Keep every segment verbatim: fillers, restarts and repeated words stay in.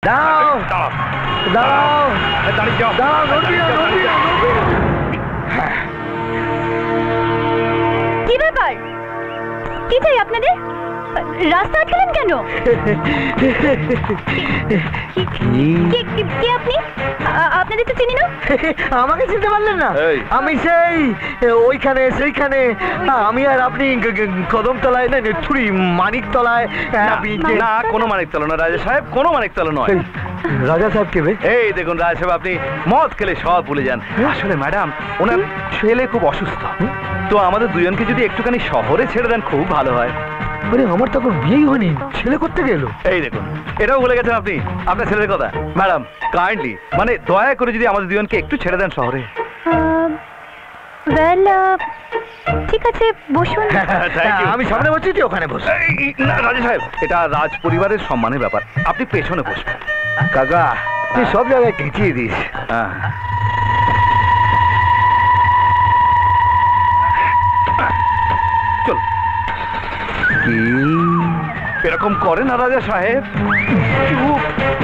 দাঁড়াও দাঁড়াও দাঁড়িয়ে যাও, দাঁড়াও, নড়বি না, নড়বি না, নড়বি না। কি ব্যাপার? কি চাই আপনাদের? রাস্তা আটকালেন কেন? কে আপনি? আপনাদের তো চিনি না। আমাকে চিনতে পারলেন না? আমি সেই ওইখানে সেইখানে আমি আর আপনি কদমতলায় না ছুরি মানিকতলায়। না, কোনো মানিকতলা না রাজা সাহেব, কোনো মানিকতলা নয়। রাজা সাহেব কে? এই দেখুন রাজা সাহেব, আপনি মদ খেলে সব ভুলে যান। আসলে ম্যাডাম, ওনার ছেলে খুব অসুস্থ, তো আমাদের দুজনকে যদি একটুখানি শহরে ছেড়ে দেন খুব ভালো হয়। আরে আমার তো বিয়েই হয়নি, ছেলে করতে গেল। এই দেখুন, এটাও বলে গেছেন আপনি আপনার ছেলের কথা। ম্যাডাম কাইন্ডলি মানে দয়া করে যদি আমাদের দুজনকে একটু ছেড়ে দেন শহরে। ঠিক আছে, বসুন। আমি সামনে বসছি, তুই ওখানে বস। রাজা সাহেব, এটা রাজ পরিবারের সম্মানের ব্যাপার, আপনি পেছনে বসবেন। কাকা তুই সব জায়গায় খিচিয়ে দিস। হ্যাঁ, চল। কি এরকম করে না রাজা সাহেব? চুপ।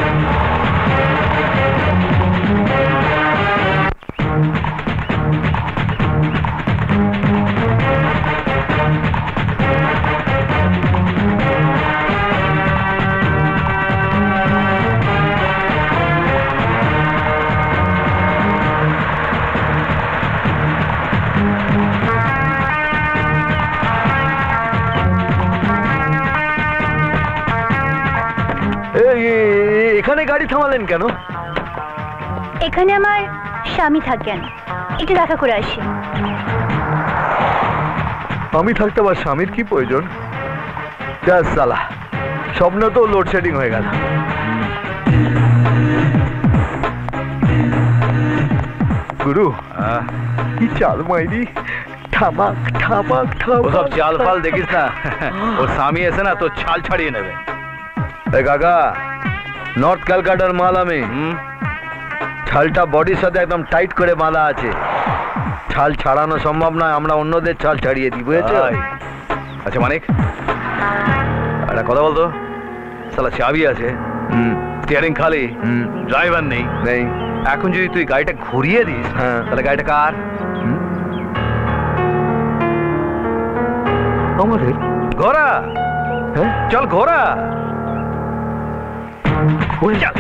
এখানে গাড়ি থামালেন কেন? এখানে আমার স্বামী থাকেন, একটু দেখা করে আসি। আমি থাকতে আবার স্বামীর কি প্রয়োজন? যা সালা, স্বপ্ন তো লোডশেডিং হয়ে গেল। গুরু কি চাল মাইরি, ঠামাক ঠামাক ঠামাক। ওসব চাল ফাল দেখিস না, ওর স্বামী এসে না তো ছাল ছাড়িয়ে নেবে। কাকা নর্থ ক্যালকাটার মাল আমি, ছালটা বডির সাথে একদম টাইট করে বাঁধা আছে, ছাল ছাড়ানো সম্ভব নয়, আমরা অন্যদের ছাল ছাড়িয়ে দিই, বুঝেছো? আচ্ছা মানিক, একটা কথা বলতো, সালা চাবি আছে, স্টিয়ারিং খালি, ড্রাইভার নেই নেই এখন যদি তুই গাড়িটা ঘুরিয়ে দিস তাহলে গাড়িটা কার? আমাদের। ঘোড়া, চল ঘোড়া।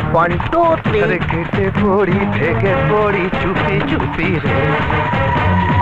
কেটে পড়ি থেকে পড়ি চুপি চুপি রে।